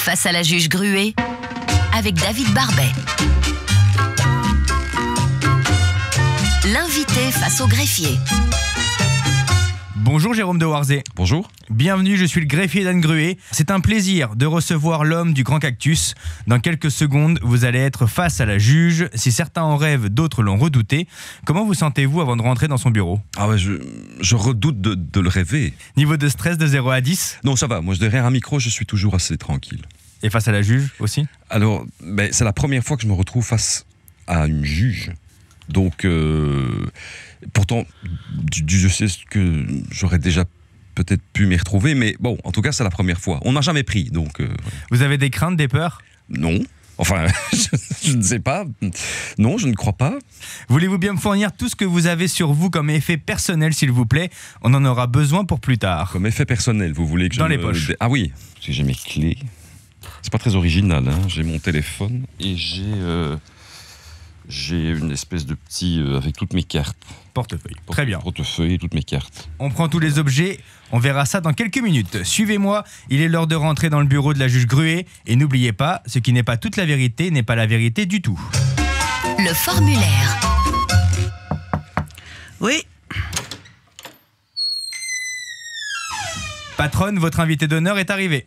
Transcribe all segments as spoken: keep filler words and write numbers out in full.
Face à la juge Gruet, avec David Barbet. L'invité face au greffier. Bonjour Jérôme de Warzé. Bonjour. Bienvenue, je suis le greffier d'Anne Gruet. C'est un plaisir de recevoir l'homme du grand cactus. Dans quelques secondes, vous allez être face à la juge. Si certains en rêvent, d'autres l'ont redouté. Comment vous sentez-vous avant de rentrer dans son bureau ? Ah ouais, je, je redoute de, de le rêver. Niveau de stress de zéro à dix ? Non, ça va. Moi, derrière un micro, je suis toujours assez tranquille. Et face à la juge aussi ? Alors, ben, c'est la première fois que je me retrouve face à une juge. Donc, euh, pourtant, Dieu sait que j'aurais déjà peut-être pu m'y retrouver, mais bon, en tout cas, c'est la première fois. On n'a jamais pris, donc... Euh, vous avez des craintes, des peurs ? Non. Enfin, je, je ne sais pas. Non, je ne crois pas. Voulez-vous bien me fournir tout ce que vous avez sur vous comme effet personnel, s'il vous plaît ? On en aura besoin pour plus tard. Comme effet personnel, vous voulez que je Dans les me... poches. Ah oui, parce que j'ai mes clés. C'est pas très original, hein. J'ai mon téléphone et j'ai... Euh... J'ai une espèce de petit... Euh, avec toutes mes cartes. Portefeuille. Porte- Très bien. Portefeuille et toutes mes cartes. On prend tous les objets, on verra ça dans quelques minutes. Suivez-moi, il est l'heure de rentrer dans le bureau de la juge Gruet. Et n'oubliez pas, ce qui n'est pas toute la vérité n'est pas la vérité du tout. Le formulaire. Oui. Patronne, votre invité d'honneur est arrivé.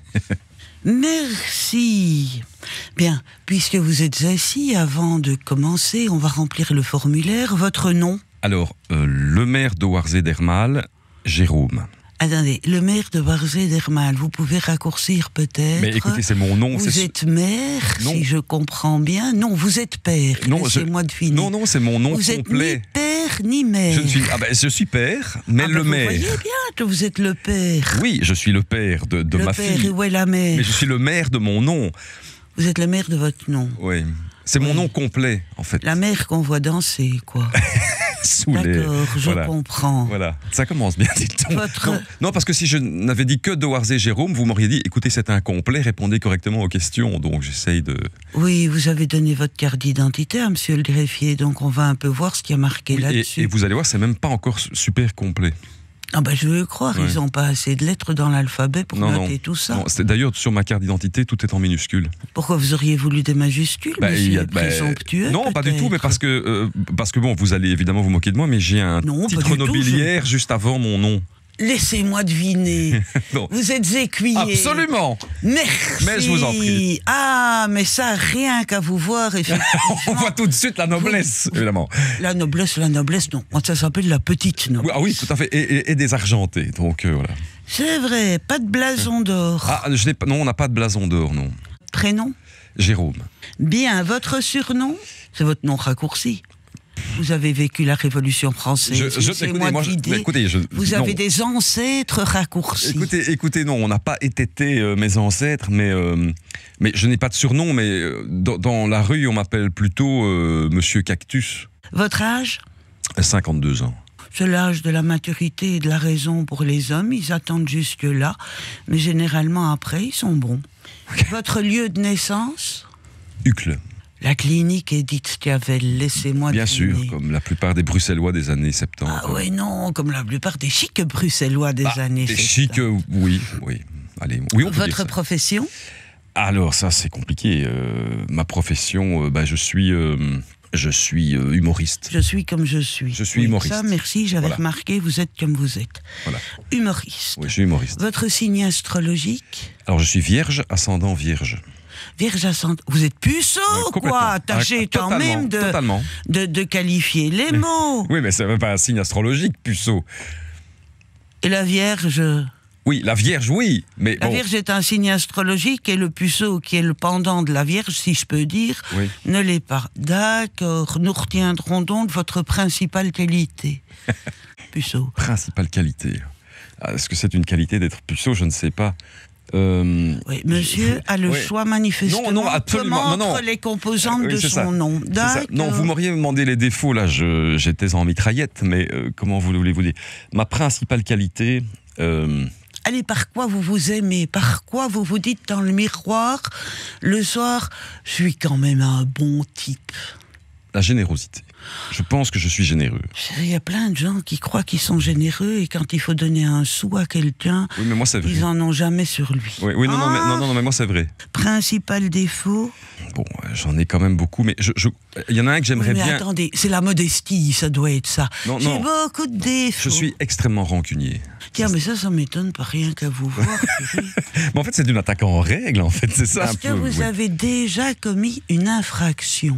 Merci. Bien, puisque vous êtes assis, avant de commencer, on va remplir le formulaire. Votre nom ? Alors, euh, le maire de Warzé-Dermal, Jérôme. Attendez, le maire de Warzé-Dermal, vous pouvez raccourcir peut-être. Mais écoutez, c'est mon nom. Vous c'est... êtes maire, Non. si je comprends bien. Non, vous êtes père. Non, Laissez-moi je- deviner. Non, non, c'est mon nom vous complet. êtes ni père ni mère. Je ne suis... Ah ben, je suis père, mais Ah ben, le vous maire. voyez bien que vous êtes le père. Oui, je suis le père de, de le ma père, fille. et où est la mère ? Mais je suis le maire de mon nom. Vous êtes le maire de votre nom. Oui. C'est mon Oui. nom complet, en fait. La mère qu'on voit danser, quoi. Sous les- D'accord, je voilà. comprends. Voilà, ça commence bien, dites-donc. Votre- Non, non, parce que si je n'avais dit que de Warzé Jérôme, vous m'auriez dit, écoutez, c'est incomplet, répondez correctement aux questions. Donc j'essaye de... Oui, vous avez donné votre carte d'identité à monsieur le greffier, donc on va un peu voir ce qui a marqué Oui, et, là-dessus. et vous allez voir, c'est même pas encore su- super complet. Ah ben je veux le croire, Ouais. ils n'ont pas assez de lettres dans l'alphabet pour Non, noter non. tout ça. Non, c'est- d'ailleurs, sur ma carte d'identité, tout est en minuscule. Pourquoi vous auriez voulu des majuscules, Bah, monsieur il y a- le bah, présomptueux, non, pas du tout, mais peut-être parce que, euh, parce que bon, vous allez évidemment vous moquer de moi, mais j'ai un Non, pas titre du tout, nobiliaire juste avant mon nom. Laissez-moi deviner. Non. Vous êtes écuyer. Absolument. Merci. Mais je vous en prie. Ah, mais ça, rien qu'à vous voir, effectivement. On voit tout de suite la noblesse, évidemment. La noblesse, la noblesse, non. Ça s'appelle la petite noblesse. Oui, ah oui, tout à fait, et, et, et des argentés, donc euh, voilà. C'est vrai, pas de blason d'or. Ah, je n'ai pas, non, on n'a pas de blason d'or, non. Prénom ? Jérôme. Bien, votre surnom ? C'est votre nom raccourci. Vous avez vécu la Révolution française. Je, je, Laissez-moi écoutez, moi, je- deviner. mais écoutez, je, Vous non. avez des ancêtres raccourcis. Écoutez, écoutez, non, on n'a pas étêté euh, mes ancêtres, mais, euh, mais je n'ai pas de surnom, mais euh, dans, dans la rue, on m'appelle plutôt euh, Monsieur Cactus. Votre âge ? cinquante-deux ans. C'est l'âge de la maturité et de la raison pour les hommes. Ils attendent jusque-là. Mais généralement, après, ils sont bons. Votre lieu de naissance ? Hucle, La clinique Edith Schiavel. Laissez-moi bien sûr, deviner. comme la plupart des Bruxellois des années soixante-dix. Ah ouais, non, comme la plupart des chics bruxellois des Bah, années des soixante-dix. chics, euh, oui, oui. Allez, oui, on peut dire Votre ça. profession ? Alors ça, c'est compliqué. Euh, ma profession, euh, bah, je suis, euh, je suis euh, humoriste. Je suis comme je suis. Je suis Oui, humoriste. Ça, merci, j'avais Voilà. remarqué, vous êtes comme vous êtes. Voilà. Humoriste. Oui, je suis humoriste. Votre signe astrologique ? Alors, je suis vierge, ascendant vierge. Vierge ascendant. Vous êtes puceau, Ouais, complètement. quoi Tâchez Ah, quand totalement, même de, totalement. de, de qualifier les mots. Oui, mais c'est même pas un signe astrologique, puceau. Et la Vierge Oui, la vierge, oui, mais La bon. Vierge est un signe astrologique et le puceau, qui est le pendant de la Vierge, si je peux dire, Oui. ne l'est pas. D'accord, nous retiendrons donc votre principale qualité. Puceau. Principale qualité. Ah, est-ce que c'est une qualité d'être puceau? Je ne sais pas. Euh, Oui, monsieur a le Ouais. choix manifestement. Non, non, absolument, Comment non, non. entre les composantes Euh, oui, de c'est son ça. nom. c'est ça. Non, D'accord. vous m'auriez demandé les défauts, là, je- j'étais en mitraillette, mais euh, comment voulez-vous dire? Ma principale qualité, euh, Allez, par quoi vous vous aimez? Par quoi vous vous dites dans le miroir, le soir, je suis quand même un bon type? la générosité. Je pense que je suis généreux. Il y a plein de gens qui croient qu'ils sont généreux et quand il faut donner un sou à quelqu'un, Oui, mais moi, c'est vrai. ils en ont jamais sur lui. Oui, oui non, non, Ah, mais, non, non, non, mais moi, c'est vrai. Principal défaut. Bon, euh, j'en ai quand même beaucoup, mais je, je- il y en a un que Oui, j'aimerais mais bien. attendez, c'est la modestie, ça doit être ça. Non, J'ai non. beaucoup de défauts. Je suis extrêmement rancunier. Tiens, mais ça, ça m'étonne pas rien qu'à vous voir. chérie. Mais en fait, c'est une attaque en règle, en fait, c'est ça Parce un que peu. vous oui. avez déjà commis une infraction.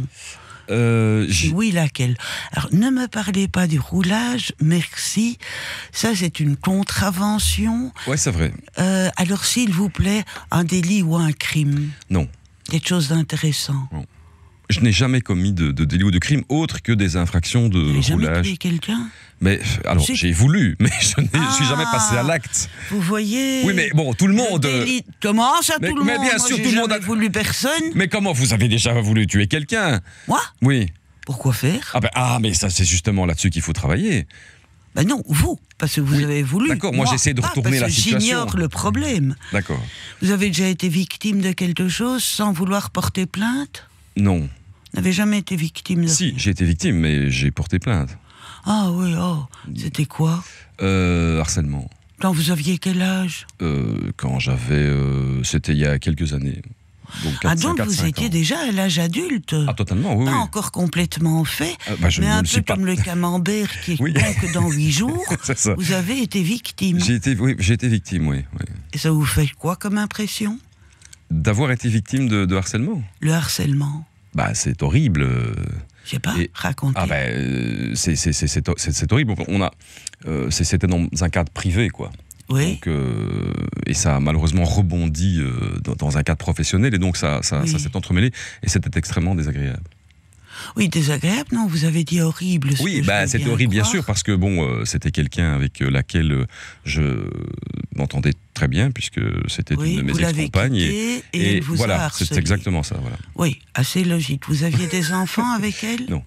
Euh, Et j'ai- oui, laquelle? Alors, ne me parlez pas du roulage, merci. Ça, c'est une contravention. Ouais, c'est vrai. Euh, alors, s'il vous plaît, un délit ou un crime? Non. Quelque chose d'intéressant. Je n'ai jamais commis de, de délit ou de crime autre que des infractions de Vous n'avez jamais roulage. tué quelqu'un? Mais alors, C'est- j'ai voulu, mais je ne Ah. suis jamais passé à l'acte. Vous voyez? Oui, mais bon, tout le monde. euh, délit- Comment ça, Mais- tout le mais monde? bien Moi, sûr, j'ai tout le monde jamais a- voulu personne. Mais comment vous avez déjà voulu tuer quelqu'un? Moi? Oui. Pourquoi faire? Ah, ben, ah, mais ça, c'est justement là-dessus qu'il faut travailler. Ben non, vous, parce que vous Oui, avez voulu. d'accord, moi, j'essaie de pas, retourner parce la que situation. J'ignore le problème. D'accord. Vous avez déjà été victime de quelque chose sans vouloir porter plainte? Non. Vous n'avez jamais été victime de... Si, j'ai été victime, mais j'ai porté plainte. Ah oui, oh, c'était quoi? Euh, harcèlement. Quand vous aviez quel âge? Euh, quand j'avais. euh, C'était il y a quelques années. Donc, Ah quatre, donc quatre, vous cinq étiez ans. déjà à l'âge adulte? Ah, totalement, oui. Pas oui. encore complètement fait, Ah, bah, je mais ne un le peu suis pas. comme le camembert qui est Oui. bon que dans huit jours, C'est ça. vous avez été victime. J'ai été, oui, j'ai été victime, oui. oui. Et ça vous fait quoi comme impression? D'avoir été victime de, de harcèlement. Le harcèlement? Bah, c'est horrible. euh. Je sais pas, Et- racontez. Ah ben, euh, c'est c'est- c'est- c'est- c'est- c'est horrible. On a, euh, c'est- c'était dans un cadre privé, quoi. Oui, Donc, euh, et ça a malheureusement rebondi euh, dans, dans un cadre professionnel, et donc ça, ça, Oui. ça s'est entremêlé, et c'était extrêmement désagréable. oui, désagréable, non? Vous avez dit horrible. ce Oui, que je bah, veux c'était bien horrible, bien croire. sûr, parce que bon, euh, c'était quelqu'un avec euh, laquelle euh, je m'entendais très bien, puisque c'était Oui, une de mes vous l'avez ex-compagnes. quitté et, et elle vous a voilà, harcelé. c'est exactement ça. Voilà. Oui, assez logique. Vous aviez des enfants avec elle? Non.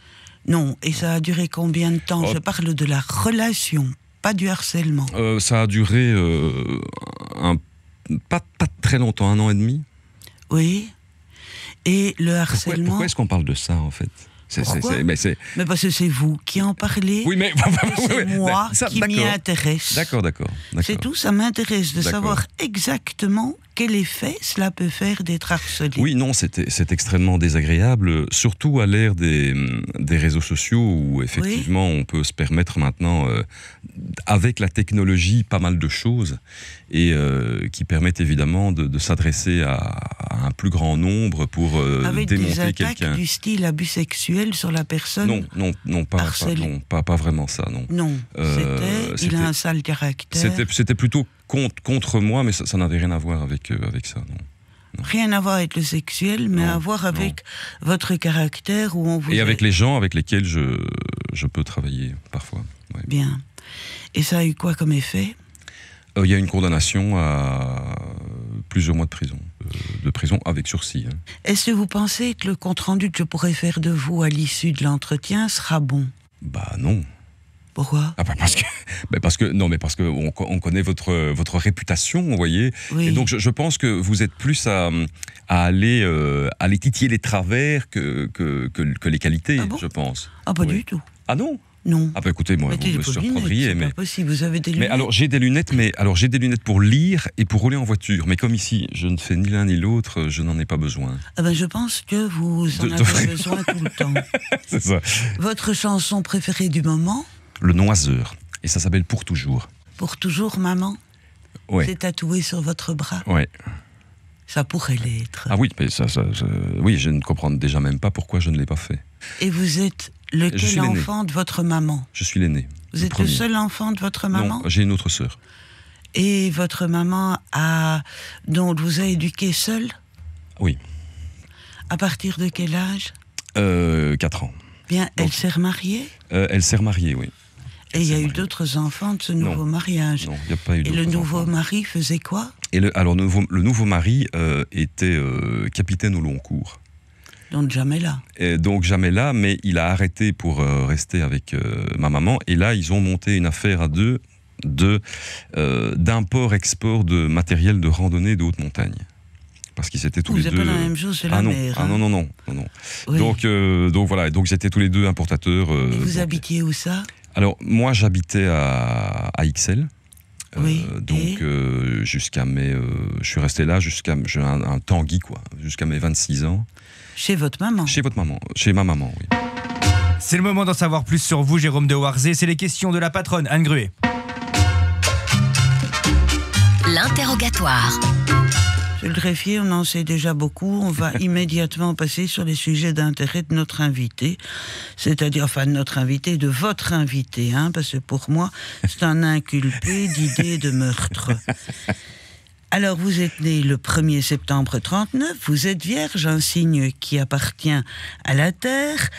Non, et ça a duré combien de temps? Oh. Je parle de la relation, pas du harcèlement. Euh, ça a duré euh, un, pas, pas très longtemps, un an et demi. Oui. Et le Pourquoi, harcèlement... pourquoi est-ce qu'on parle de ça, en fait? C'est- c'est- Pourquoi c'est- mais c'est- Mais parce que c'est vous qui en parlez, Oui, mais... c'est moi Ça, qui m'y d'accord. intéresse. D'accord, d'accord. d'accord. C'est tout, ça m'intéresse de D'accord. savoir exactement quel effet cela peut faire d'être harcelé. Oui, non, c'était- c'est extrêmement désagréable, surtout à l'ère des, des réseaux sociaux où effectivement on peut se permettre maintenant, euh, avec la technologie, pas mal de choses et euh, qui permettent évidemment de, de s'adresser à, à un plus grand nombre pour euh, Avec des démonter attaques quelqu'un. du style abus sexuel sur la personne. Non, non, non, pas, pas, harcelée. non pas, pas vraiment ça, non. Non, Euh, c'était, il a c'était- un sale caractère. C'était c'était plutôt contre, contre moi, mais ça, ça n'avait rien à voir avec, euh, avec ça, non. Rien à voir avec le sexuel, mais Non, à voir avec votre caractère où on vous Et a- avec les gens avec lesquels je, je peux travailler parfois. ouais. Bien. Et ça a eu quoi comme effet? Euh, Il y a une condamnation à plusieurs mois de prison, euh, de prison avec sursis. hein. Est-ce que vous pensez que le compte-rendu que je pourrais faire de vous à l'issue de l'entretien sera bon? Bah non. Pourquoi? Ah bah parce que, bah parce que non, mais parce que on, co- on connaît votre votre réputation, vous voyez. Oui. Et donc je, je pense que vous êtes plus à, à aller euh, à aller titiller les travers que que, que, que les qualités, Ah bon je pense. Ah, pas Oui. du tout. Ah non. Non. Ah bah écoutez, moi Mettez vous des me faux lunettes, surprendriez, c'est mais. pas possible. Vous avez des lunettes. Mais alors j'ai des lunettes, mais alors j'ai des lunettes pour lire et pour rouler en voiture. Mais comme ici, je ne fais ni l'un ni l'autre, je n'en ai pas besoin. Ah ben, je pense que vous en De- avez de- besoin tout le temps. C'est ça. Votre chanson préférée du moment? Le Noiseur. Et ça s'appelle Pour toujours. Pour toujours, maman? Ouais. C'est tatoué sur votre bras? Ouais. Ça pourrait l'être. Ah oui, mais ça, ça, ça- oui, je ne comprends déjà même pas pourquoi je ne l'ai pas fait. Et vous êtes Je lequel suis l'aîné. enfant de votre maman? Je suis l'aîné. Vous êtes premier. le seul enfant de votre maman? Non, j'ai une autre sœur. Et votre maman a donc vous a éduqué seul? Oui. À partir de quel âge? Euh, quatre ans. Bien, elle Donc- s'est remariée? Euh, elle s'est remariée, oui. Et il y a s'est eu mariée. d'autres enfants de ce Non. nouveau mariage. Non, il n'y a pas eu Et d'autres le nouveau enfants. mari faisait quoi? Et le, alors, le nouveau, le nouveau mari euh, était euh, capitaine au long cours. Donc jamais là. Et donc jamais là, mais il a arrêté pour euh, rester avec euh, ma maman. Et là, ils ont monté une affaire à deux de, euh, d'import-export de matériel de randonnée de haute montagne. parce qu'ils étaient tous Vous les n'avez deux. pas la même chose, c'est ah la non, mer. ah hein. non, non, non, non, non. Oui. Donc, euh, donc voilà, donc ils étaient tous les deux importateurs. euh, Et vous donc- habitiez où ça? Alors moi j'habitais à, à Ixelles. Euh, Oui, donc et euh, jusqu'à mes, euh, je suis resté là jusqu'à j'ai un, un Tanguy quoi, jusqu'à mes vingt-six ans. Chez votre maman? Chez votre maman, chez ma maman, oui. C'est le moment d'en savoir plus sur vous, Jérôme de Warzé. C'est les questions de la patronne, Anne Gruet. L'interrogatoire. Sur le greffier, on en sait déjà beaucoup. On va immédiatement passer sur les sujets d'intérêt de notre invité. C'est-à-dire, enfin, de notre invité, de votre invité, hein, parce que pour moi, c'est un inculpé d'idées de meurtre. Alors, vous êtes né le premier septembre trente-neuf, vous êtes vierge, un signe qui appartient à la terre.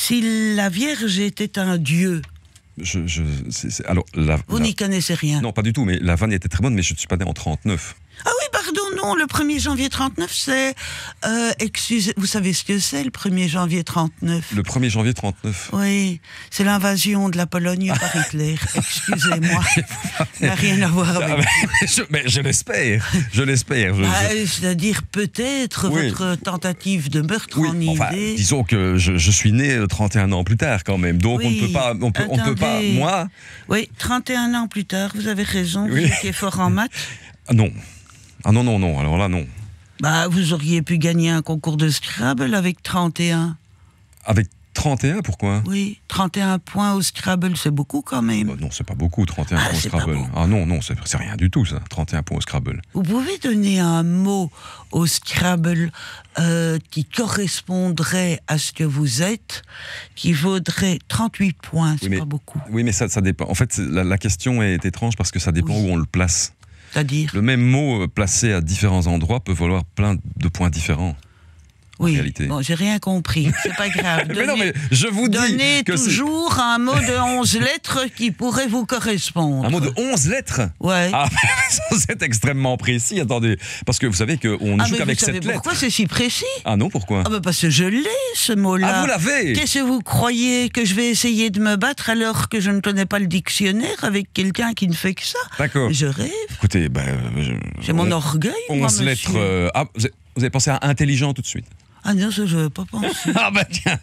Si la Vierge était un dieu, Je, je, c'est- c'est- alors, la, vous la- n'y connaissez rien. non, pas du tout, mais la vanne était très bonne, mais je ne suis pas né en trente-neuf. Ah oui, pardon, non, le premier janvier trente-neuf, c'est... Euh, excusez, vous savez ce que c'est, le premier janvier trente-neuf? Le premier janvier trente-neuf. Oui, c'est l'invasion de la Pologne par Hitler. Excusez-moi, ça n'a rien à voir Ah, avec... mais, je, mais je l'espère, je l'espère. je- Ah, je- c'est-à-dire peut-être Oui. votre tentative de meurtre Oui, en enfin, idée. disons que je, je suis né euh, trente et un ans plus tard quand même, donc on Oui, ne peut pas, on peut, on ne peut pas, attendez. moi, Oui, trente et un ans plus tard, vous avez raison, Oui. vous étiez fort en maths. ah, non, ah non non non, alors là non, Bah, vous auriez pu gagner un concours de Scrabble avec trente et un. avec trente et un, pourquoi? Oui, trente et un points au Scrabble, c'est beaucoup quand même. Bah non, c'est pas beaucoup, trente et un Ah, points au c'est pas Scrabble. beaucoup. Ah non, non, c'est c'est rien du tout ça, trente et un points au Scrabble. Vous pouvez donner un mot au Scrabble euh, qui correspondrait à ce que vous êtes, qui vaudrait trente-huit points, c'est Oui, mais- pas beaucoup. Oui, mais ça, ça dépend. En fait, c'est- la, la question est étrange parce que ça dépend Oui. où on le place. C'est-à-dire, Le même mot euh, placé à différents endroits peut valoir plein de points différents. oui, réalité. bon, j'ai rien compris, c'est pas grave. Mais non, Donnez- mais je vous dis Donnez que c'est toujours un mot de onze lettres qui pourrait vous correspondre. un mot de onze lettres. Ouais. Ah, c'est extrêmement précis. Attendez, parce que vous savez qu'on ne Ah, joue mais qu'avec vous savez sept lettres. pourquoi c'est si précis? Ah non, pourquoi? Ah, bah parce que je l'ai, ce mot-là. Ah, vous l'avez? Qu'est-ce que vous croyez que je vais essayer de me battre alors que je ne connais pas le dictionnaire avec quelqu'un qui ne fait que ça? D'accord. Je rêve, Écoutez, ben, euh, je- j'ai mon on- orgueil, moi, onze monsieur. lettres. euh, ah, vous avez, vous avez pensé à intelligent tout de suite. Ah non, ça je ne veux pas penser. Ah bah tiens.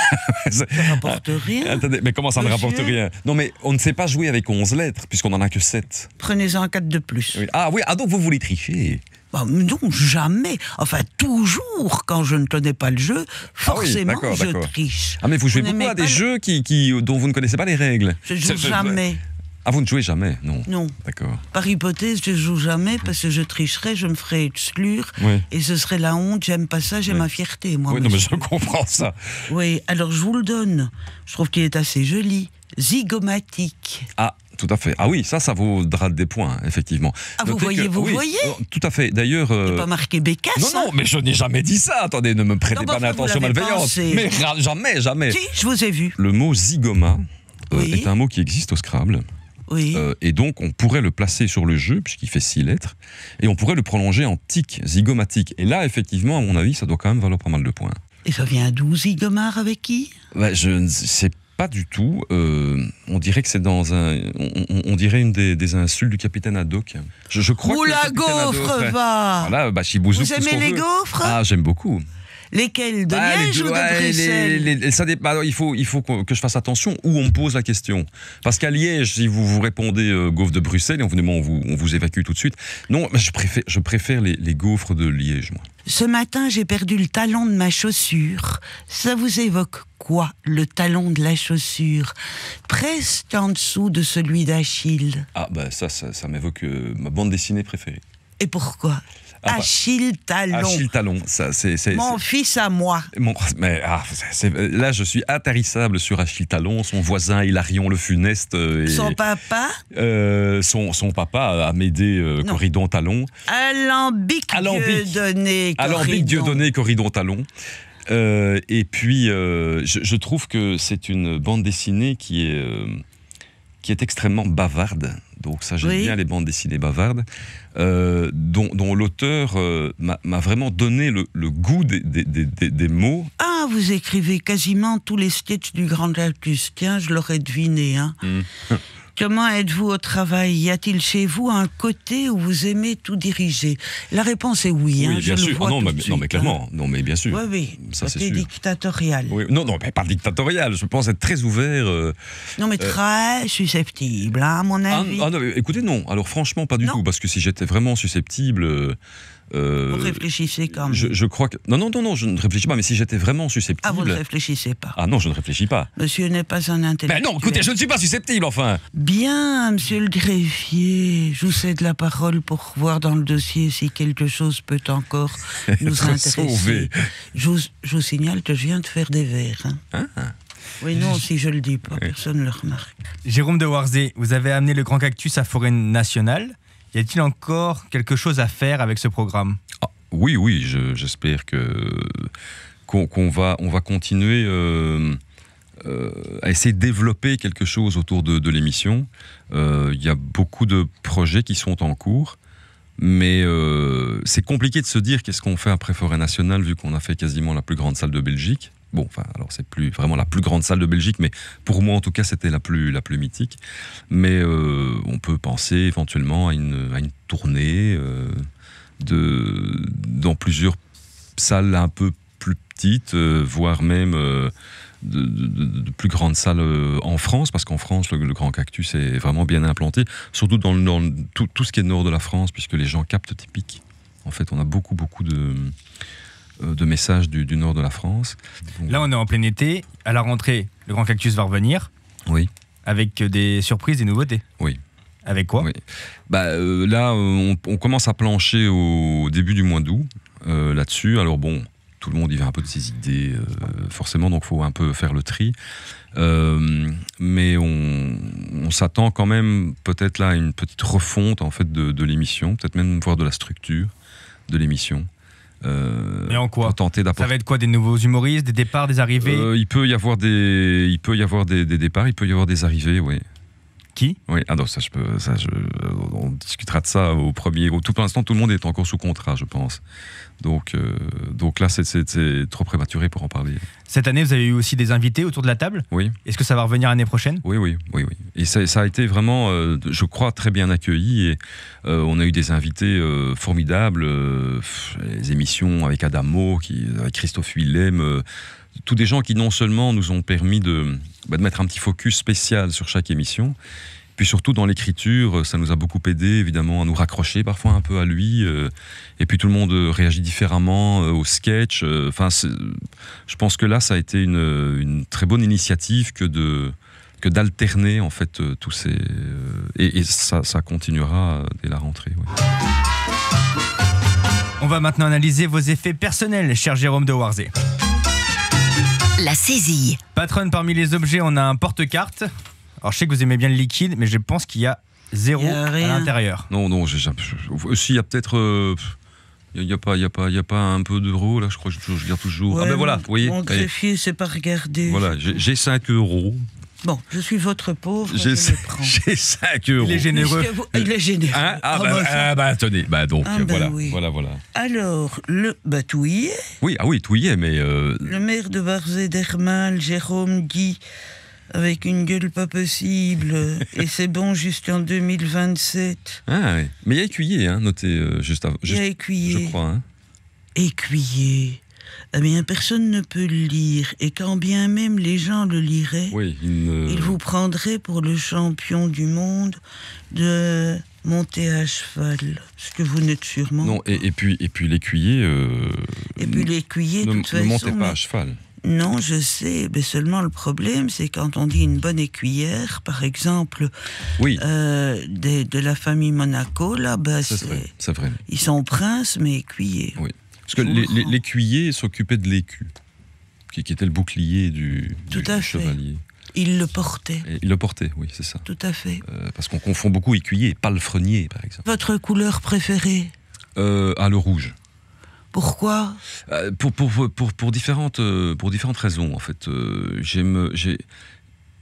Ça rapporte rien. Attendez, mais comment ça ne Monsieur rapporte rien? Non, mais on ne sait pas jouer avec onze lettres puisqu'on n'en a que sept. Prenez-en quatre de plus. Oui. Ah oui, ah donc vous voulez tricher? Bah, non, jamais. Enfin, toujours, quand je ne connais pas le jeu, forcément, d'accord, je d'accord. triche. Ah mais vous jouez Vous beaucoup n'aimez à des pas le- jeux qui, qui, dont vous ne connaissez pas les règles. Je joue C'est- c'est- jamais. Ah vous ne jouez jamais? Non. Non. D'accord. Par hypothèse, je joue jamais parce que je tricherais, je me ferais exclure Oui. et ce serait la honte. J'aime pas ça, j'ai Oui. ma fierté, moi. Oui, non, mais monsieur. je comprends ça. Oui, alors je vous le donne. Je trouve qu'il est assez joli. Zygomatique. Ah, tout à fait. Ah oui, ça, ça vaudra des points, effectivement. Ah, vous Notez voyez, vous oui, voyez oh, tout à fait. D'ailleurs. Il euh, n'est pas marqué Bécasse. Non, hein non, mais je n'ai jamais dit ça. Attendez, ne me prêtez Non, pas bah, vous d'attention l'avez malveillante. pensé. Mais ra- jamais, jamais. Si, je vous ai vu. Le mot zygoma euh, Oui. est un mot qui existe au Scrabble. Oui. Euh, et donc, on pourrait le placer sur le jeu, puisqu'il fait six lettres, et on pourrait le prolonger en tic, zygomatique. Et là, effectivement, à mon avis, ça doit quand même valoir pas mal de points. Et ça vient d'où, Zygomar, avec qui? Bah, je ne sais pas du tout. Euh, on dirait que c'est dans un. On, on- on dirait une des, des insultes du capitaine Haddock. Je, je crois Ou que le la capitaine gaufre, Haddock- va Voilà, bah, Chibouzou, Vous tout ce aimez qu'on les veut. gaufres? Ah, j'aime beaucoup. Lesquels? De Ah, les Liège deux, ou de ouais, Bruxelles? les- les- ça dé- bah, il faut, il faut que que je fasse attention où on me pose la question. Parce qu'à Liège, si vous vous répondez euh, gaufre de Bruxelles, évidemment, on vous, on vous évacue tout de suite. Non, mais je préfère, je préfère les, les gaufres de Liège, moi. Ce matin, j'ai perdu le talon de ma chaussure. Ça vous évoque quoi, le talon de la chaussure? Presque en dessous de celui d'Achille. Ah, bah ça, ça, ça m'évoque euh, ma bande dessinée préférée. Et pourquoi? Ah, bah, Achille Talon. Achille Talon, ça, c'est. c'est- Mon c'est- fils à moi. Mon- mais ah, c'est- c'est- là, je suis intarissable sur Achille Talon, son voisin Hilarion le Funeste, euh, et, Son papa, euh, son, son papa Amédée euh, Non. Corridon Talon, Alambic, Alambic. Dieudonné Alambic Corridon. Dieudonné Corridon Talon. Euh, et puis, euh, je, je trouve que c'est une bande dessinée qui est, euh, qui est extrêmement bavarde. Donc ça, j'aime Oui. bien les bandes dessinées bavardes, euh, dont, dont l'auteur euh, m'a m'a vraiment donné le, le goût des, des- des- des- des mots. Ah, vous écrivez quasiment tous les sketchs du Grand Lacus. Tiens, je l'aurais deviné, hein. Mm. Comment êtes-vous au travail? Y a-t-il chez vous un côté où vous aimez tout diriger? La réponse est oui. Oui, hein, bien je sûr. Le vois Ah non, tout mais, de non, suite, mais clairement. hein. Non, mais bien sûr. Oui, oui. Ça, c'est Côté sûr. dictatorial. Oui. Non, non, mais pas dictatorial. Je pense être très ouvert. euh, Non, mais très susceptible, hein, à mon Ah, avis. ah non, mais écoutez, non. Alors franchement, pas du Non. tout. Parce que si j'étais vraiment susceptible. euh, euh, Vous réfléchissez quand même. je, je crois que. Non, non, non, non, je ne réfléchis pas. Mais si j'étais vraiment Ah, vous susceptible. ne réfléchissez pas. Ah non, je ne réfléchis pas. Monsieur n'est pas un Mais intellectuel. non, écoutez, je ne suis pas susceptible, enfin. Bien, monsieur le greffier, je vous cède la parole pour voir dans le dossier si quelque chose peut encore nous Être intéresser. sauvé. Je vous, je vous signale que je viens de faire des vers. hein. Ah. Oui, non, si je le dis pas, Oui. personne ne le remarque. Jérôme de Warzé, vous avez amené le Grand Cactus à Forêt Nationale. Y a-t-il encore quelque chose à faire avec ce programme? Ah, oui, oui, je- j'espère que qu'on qu'on va on va continuer euh, euh, à essayer de développer quelque chose autour de, de l'émission. Euh, Il y a beaucoup de projets qui sont en cours, mais euh, c'est compliqué de se dire qu'est-ce qu'on fait après Forêt Nationale vu qu'on a fait quasiment la plus grande salle de Belgique. Bon, enfin, alors c'est plus vraiment la plus grande salle de Belgique, mais pour moi en tout cas c'était la plus la plus mythique. Mais euh, on peut penser éventuellement à une à une tournée euh, de dans plusieurs salles un peu plus petites, euh, voire même euh, de, de- de plus grandes salles euh, en France, parce qu'en France le, le Grand Cactus est vraiment bien implanté, surtout dans le nord, tout, tout ce qui est nord de la France, puisque les gens captent typique. En fait, on a beaucoup beaucoup de euh, de messages du, du nord de la France. Donc, Là, on est en plein été. À la rentrée, le Grand Cactus va revenir oui. avec des surprises, des nouveautés. Oui. Avec quoi? Oui. Bah, euh, là, on, on commence à plancher au début du mois d'août euh, là-dessus. Alors bon, tout le monde y va un peu de ses idées, euh, forcément, donc il faut un peu faire le tri. Euh, mais on, on s'attend quand même peut-être là à une petite refonte en fait de, de l'émission, peut-être même voir de la structure de l'émission. Euh, Mais en quoi? pour tenter Ça d'apporter. va être quoi? Des nouveaux humoristes, des départs, des arrivées? Euh, il peut y avoir des, il peut y avoir des, des départs, il peut y avoir des arrivées, oui. Qui? Oui, ah non, ça, je peux, ça, je, on discutera de ça au premier. Au tout pour l'instant, tout le monde est encore sous contrat, je pense. Donc, euh, donc là, c'est, c'est, c'est trop prématuré pour en parler. Cette année, vous avez eu aussi des invités autour de la table. Oui, Est-ce que ça va revenir l'année prochaine? oui, oui, oui, oui. Et ça, ça a été vraiment, euh, je crois, très bien accueilli. Et euh, on a eu des invités euh, formidables, euh, pff, les émissions avec Adamo, qui, avec Christophe Willem. Euh, tous des gens qui non seulement nous ont permis de, bah, de mettre un petit focus spécial sur chaque émission, puis surtout dans l'écriture, ça nous a beaucoup aidé évidemment à nous raccrocher parfois un peu à lui, euh, et puis tout le monde euh, réagit différemment euh, au sketch. Enfin, euh, je pense que là ça a été une, une très bonne initiative que de que d'alterner en fait euh, tous ces euh, et, et ça, ça continuera dès la rentrée. Ouais. On va maintenant analyser vos effets personnels, cher Jérôme de Warzé. La saisie. Patronne, parmi les objets, on a un porte-carte. Alors, je sais que vous aimez bien le liquide, mais je pense qu'il y a zéro Il y a à rien. l'intérieur. Non, non, j'ai jamais. Aussi, il y a peut-être. euh, Il n'y a, pas- il y a, pas- il y a pas un peu d'euros, là, je crois que je, je regarde toujours. Ouais, ah ben voilà, mon- vous voyez. Mon allez, greffier, c'est pas regarder. voilà, j'ai j'ai cinq euros. Bon, je suis votre pauvre, J'ai je les prends. j'ai cinq euros. Il est généreux. Puisque vous- Il est généreux. Hein ah, Ah, bah, bah, ça- ah, bah, tenez, bah donc, Ah, bah, voilà, oui. voilà, voilà. Alors, le batouillet, Oui, ah oui, tout y est, mais euh, le maire de Warzé-Dermal, Jérôme Guy, avec une gueule pas possible, et c'est bon jusqu'en deux mille vingt-sept. ah, oui. Mais il y a écuyer, hein, noté euh, juste avant, Il y a juste, écuyer. je crois. Hein. Écuyer. Eh bien, personne ne peut le lire, et quand bien même les gens le liraient, Oui, une, ils vous prendraient pour le champion du monde de monter à cheval, ce que vous n'êtes sûrement non, pas. et, et puis et puis l'écuyer. Euh, Et puis l'écuyer, de ne, toute façon... ne montez pas mais- à cheval. Non, je sais, mais seulement le problème, c'est quand on dit une bonne écuyère, par exemple, Oui, euh, des- de la famille Monaco, là, bah, c'est c'est- vrai, c'est vrai. ils sont princes, mais écuyers. Oui. Parce que Je les- les- comprends. l'écuyer s'occupait de l'écu, qui, qui était le bouclier du, Tout du à fait. chevalier. Ils le portaient, Et il le portait, oui, c'est ça. tout à fait. Euh, parce qu'on confond beaucoup écuyer et palefrenier, par exemple. Votre couleur préférée? Euh, ah, le rouge. Pourquoi? Euh, pour, pour, pour, pour, différentes, euh, pour différentes raisons, en fait. Euh, j'aime, j'ai...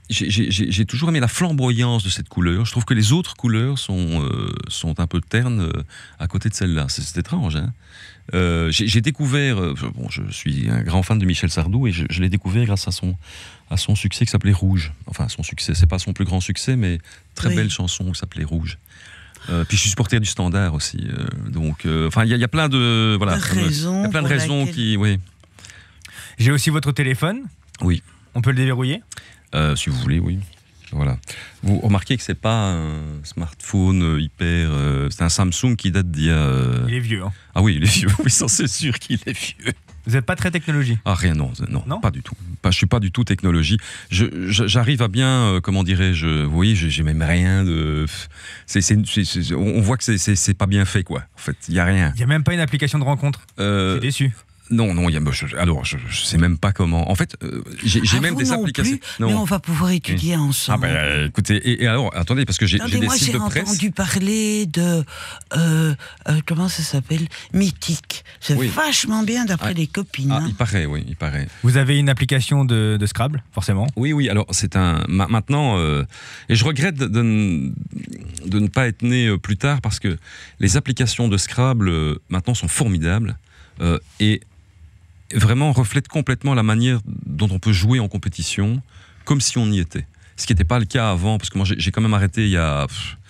j'ai, j'ai, j'ai toujours aimé la flamboyance de cette couleur. Je trouve que les autres couleurs sont, euh, sont un peu ternes euh, à côté de celle-là. C'est, c'est étrange, hein. Euh, j'ai, j'ai découvert, euh, bon, je suis un grand fan de Michel Sardou et je, je l'ai découvert grâce à son, à son succès qui s'appelait Rouge. Enfin, son succès, c'est pas son plus grand succès, mais très Oui. belle chanson qui s'appelait Rouge. Euh, puis je suis supporter du Standard aussi. Euh, donc, euh, enfin, il y, y a plein de, voilà, De comme, raisons il y a plein de pour raisons laquelle- qui, oui, J'ai aussi votre téléphone. oui. On peut le déverrouiller? Euh, si vous voulez, oui. Voilà. Vous remarquez que c'est pas un smartphone euh, hyper. Euh, c'est un Samsung qui date d'il y a. euh, Il est vieux. Hein. Ah oui, il est vieux. Oui, ça c'est sûr qu'il est vieux. Vous n'êtes pas très technologie. Ah rien, non, non, Non pas du tout. Pas, je suis pas du tout technologie. Je, je- j'arrive à bien, euh, comment dirais-je. Vous voyez, j'ai, j'ai même rien de. C'est, c'est, c'est- c'est- on voit que c'est, c'est, c'est pas bien fait, quoi. En fait, il y a rien. Il n'y a même pas une application de rencontre. Je Euh, suis déçu. non, non, il y a. je- alors, je, je sais même pas comment. En fait, euh, j'ai, j'ai Ah, même vous des non applications. plus, mais on va pouvoir étudier Ah ensemble. ben, euh, écoutez, et, et alors, attendez, parce que j'ai, j'ai Attendez, des moi sites j'ai de presse. entendu parler de euh, euh, comment ça s'appelle, Mythique. C'est Oui. vachement bien d'après Ah, les copines. Ah, hein. il paraît, oui, il paraît. Vous avez une application de, de Scrabble, forcément. Oui, oui, alors c'est un. ma- Maintenant, euh, et je regrette de, de ne- de ne pas être né euh, plus tard parce que les applications de Scrabble euh, maintenant sont formidables euh, et vraiment reflètent complètement la manière dont on peut jouer en compétition comme si on y était. Ce qui n'était pas le cas avant, parce que moi j'ai, j'ai quand même arrêté il y a. pff,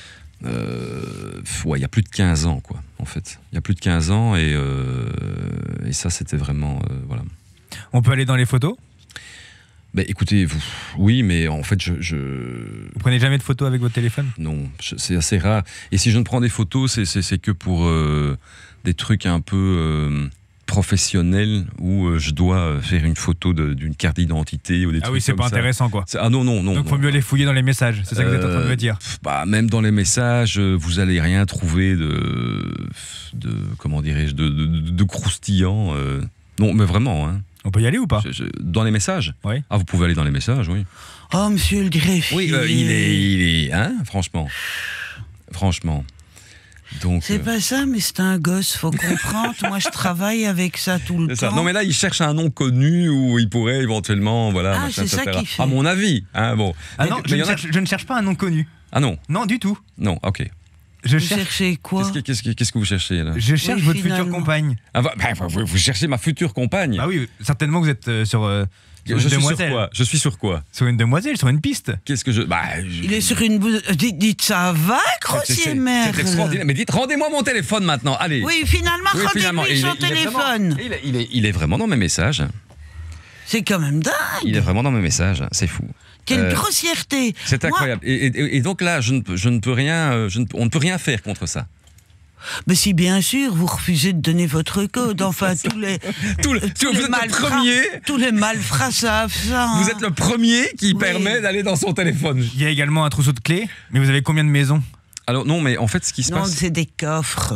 euh, pff, ouais, il y a plus de quinze ans, quoi, en fait. Il y a plus de quinze ans et, euh, et ça c'était vraiment. euh, voilà. On peut aller dans les photos. Ben, écoutez, vous, oui, mais en fait, je, je Vous prenez jamais de photos avec votre téléphone? non, je- c'est assez rare. Et si je ne prends des photos, c'est, c'est, c'est que pour euh, des trucs un peu euh, professionnels où euh, je dois euh, faire une photo de- d'une carte d'identité ou des Ah trucs oui, c'est comme pas ça. intéressant, quoi. C'est- ah non, non, non. Donc, non. faut mieux les fouiller dans les messages. C'est ça que vous êtes en train de me dire. Pff, bah, même dans les messages, euh, vous allez rien trouver de, de comment dirais-je, de, de, de- de croustillant. euh. Non, mais vraiment. Hein. On peut y aller ou pas? Je- je- dans les messages. Oui. Ah, vous pouvez aller dans les messages, oui. Oh, monsieur le greffier. Oui, euh, il est, il est, hein, franchement, franchement. Donc, C'est euh, pas ça, mais c'est un gosse, faut comprendre. Moi, je travaille avec ça tout le c'est ça. temps. Non, mais là, il cherche un nom connu où il pourrait éventuellement, voilà, Ah, machin, c'est ça et cetera. qu'il fait. À mon avis, hein, bon. Ah Mais- non, mais je il y ne, en a- cherche, je ne cherche pas un nom connu. Ah non, Non, du tout. non, ok. Je Vous cherche, cherchez quoi? Qu'est-ce que, qu'est-ce que- qu'est-ce que vous cherchez là? je cherche Oui, votre future finalement. compagne. Ah, bah, bah, vous, vous cherchez ma future compagne. Bah oui, certainement que vous êtes euh, sur, euh, sur je une suis sur demoiselle. quoi? Je suis sur quoi? Sur une demoiselle, sur une piste. Qu'est-ce que je. Bah, je- Il est sur une bouse. Dites, dites ça va, c'est- grossier c'est- merde. C'est extraordinaire. Mais dites, rendez-moi mon téléphone maintenant. Allez. Oui, finalement, Oui, finalement, rendez-lui il est- son il est téléphone. vraiment- il, est, il est- il est vraiment dans mes messages. C'est quand même dingue. Il est vraiment dans mes messages. C'est fou. Quelle Euh, grossièreté. C'est Moi, incroyable. Et, et- et donc là, je ne, peux- je ne peux rien, euh, je ne- on ne peut rien faire contre ça. Mais si bien sûr vous refusez de donner votre code, enfin tous les Tout le- tous tu- vous les êtes le malfrats- premier. tous les malfrats savent ça. hein. Vous êtes le premier qui Oui. permet d'aller dans son téléphone. Il y a également un trousseau de clés. Mais vous avez combien de maisons? Alors non, mais en fait, ce qui se Non, passe, c'est des coffres.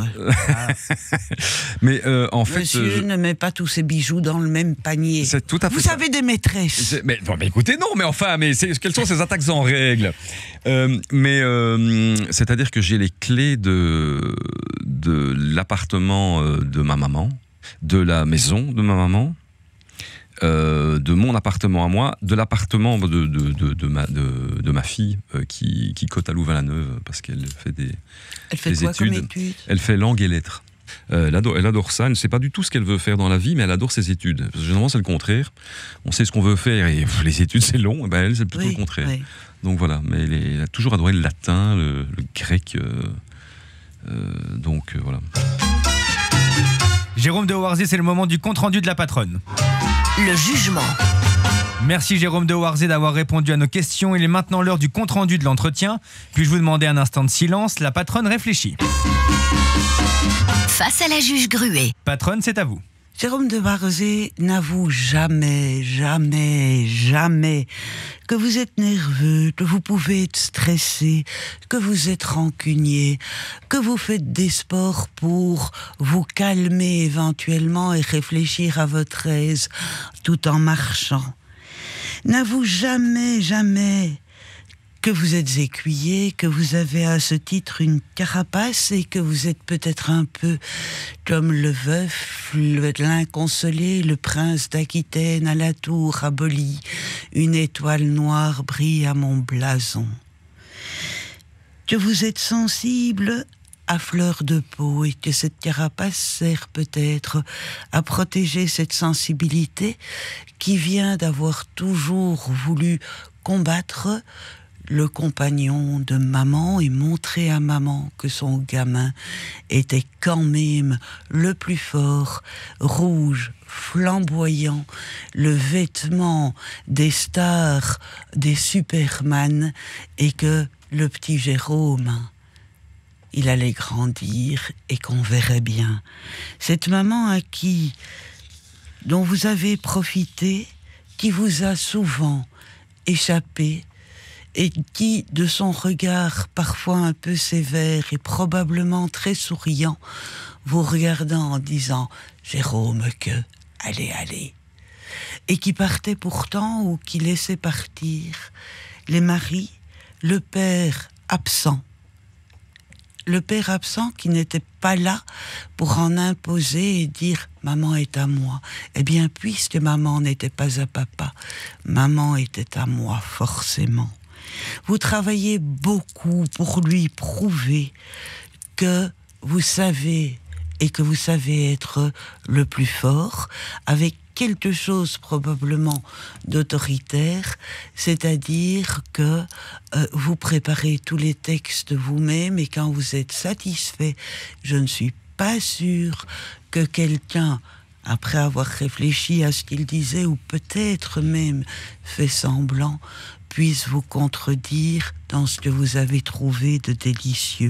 mais euh, en fait, Monsieur euh, je- ne met pas tous ses bijoux dans le même panier. c'est tout à fait Vous ça. avez des maîtresses. C'est- Mais, bon, mais écoutez, non, mais enfin, mais c'est- quelles sont ces attaques en règle? Euh, Mais euh, c'est-à-dire que j'ai les clés de, de l'appartement euh, de ma maman, de la maison de ma maman, euh, de mon appartement à moi, de l'appartement de, de, de, de ma, de, de ma fille euh, qui, qui cote à Louvain-la-Neuve parce qu'elle fait des, Elle fait des quoi comme études. étude? Elle fait langue et lettres. Euh, elle, adore, elle adore ça. Elle ne sait pas du tout ce qu'elle veut faire dans la vie, mais elle adore ses études. Parce que généralement, c'est le contraire. On sait ce qu'on veut faire et pff, les études, c'est long. Et ben, elle, c'est plutôt Oui, le contraire. oui. Donc voilà. Mais elle, est- elle a toujours adoré le latin, le, le grec. euh, euh, donc euh, voilà. Jérôme de Warzé, c'est le moment du compte-rendu de la patronne. Le jugement. Merci Jérôme de Warzé d'avoir répondu à nos questions. Il est maintenant l'heure du compte-rendu de l'entretien. Puis-je vous demander un instant de silence? La patronne réfléchit. Face à la juge Gruet. Patronne, c'est à vous. Jérôme de Warzé n'avoue jamais, jamais, jamais que vous êtes nerveux, que vous pouvez être stressé, que vous êtes rancunier, que vous faites des sports pour vous calmer éventuellement et réfléchir à votre aise tout en marchant. N'avoue jamais, jamais que vous êtes écuyer, que vous avez à ce titre une carapace et que vous êtes peut-être un peu comme le veuf, le- l'inconsolé, le prince d'Aquitaine à la tour abolie. Une étoile noire brille à mon blason. Que vous êtes sensible à fleur de peau et que cette carapace sert peut-être à protéger cette sensibilité qui vient d'avoir toujours voulu combattre le compagnon de maman et montrer à maman que son gamin était quand même le plus fort, rouge, flamboyant, le vêtement des stars, des Superman, et que le petit Jérôme, il allait grandir et qu'on verrait bien. Cette maman à qui, dont vous avez profité, qui vous a souvent échappé et qui, de son regard parfois un peu sévère et probablement très souriant, vous regardant en disant « Jérôme, que, allez, allez », et qui partait pourtant ou qui laissait partir les maris, le père absent, le père absent qui n'était pas là pour en imposer et dire « maman est à moi ». Eh bien, puisque maman n'était pas à papa, maman était à moi forcément. Vous travaillez beaucoup pour lui prouver que vous savez et que vous savez être le plus fort, avec quelque chose probablement d'autoritaire, c'est-à-dire que euh, vous préparez tous les textes vous-même et quand vous êtes satisfait, je ne suis pas sûre que quelqu'un, après avoir réfléchi à ce qu'il disait ou peut-être même fait semblant, puisse vous contredire dans ce que vous avez trouvé de délicieux.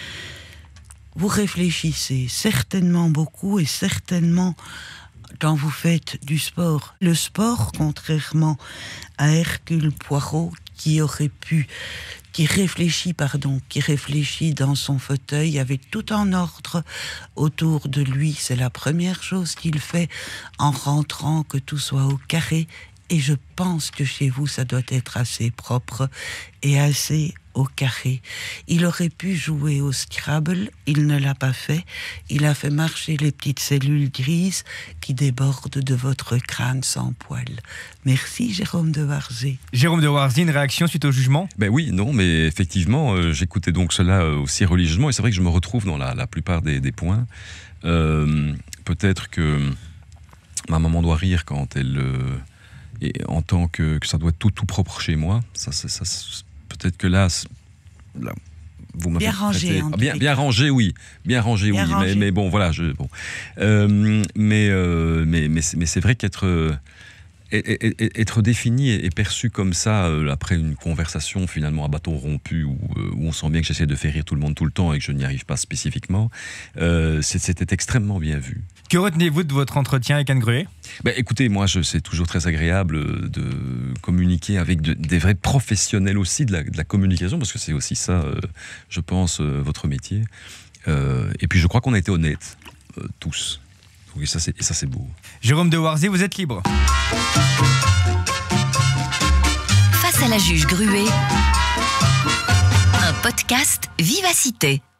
Vous réfléchissez certainement beaucoup et certainement quand vous faites du sport. Le sport, contrairement à Hercule Poirot, qui aurait pu, qui réfléchit, pardon, qui réfléchit dans son fauteuil avec tout en ordre autour de lui. C'est la première chose qu'il fait en rentrant, que tout soit au carré. Et je pense que chez vous, ça doit être assez propre et assez au carré. Il aurait pu jouer au Scrabble, il ne l'a pas fait. Il a fait marcher les petites cellules grises qui débordent de votre crâne sans poil. Merci Jérôme de Warzée. Jérôme de Warzée, une réaction suite au jugement? Ben oui, non, mais effectivement, euh, j'écoutais donc cela euh, aussi religieusement, et c'est vrai que je me retrouve dans la, la plupart des, des points. Euh, peut-être que ma maman doit rire quand elle... Euh, et en tant que, que ça doit être tout, tout propre chez moi. Ça, ça, ça, peut-être que là... là vous m'avez bien rangé, ah, bien, bien rangé, oui. Bien rangé, bien oui. Rangé. Mais, mais bon, voilà. Je, bon. Euh, mais, euh, mais, mais, mais c'est vrai qu'être... Euh, être défini et perçu comme ça euh, après une conversation finalement à bâton rompu où, euh, où on sent bien que j'essaie de faire rire tout le monde tout le temps et que je n'y arrive pas spécifiquement, euh, c'était extrêmement bien vu. Que retenez-vous de votre entretien avec Anne Gruet? Ben, écoutez, moi, c'est toujours très agréable de communiquer avec de, des vrais professionnels aussi de la, de la communication, parce que c'est aussi ça, euh, je pense, euh, votre métier. Euh, et puis je crois qu'on a été honnêtes, euh, tous. Et ça, c'est beau. Jérôme de Warzée, vous êtes libre. Face à la juge Gruet, un podcast Vivacité.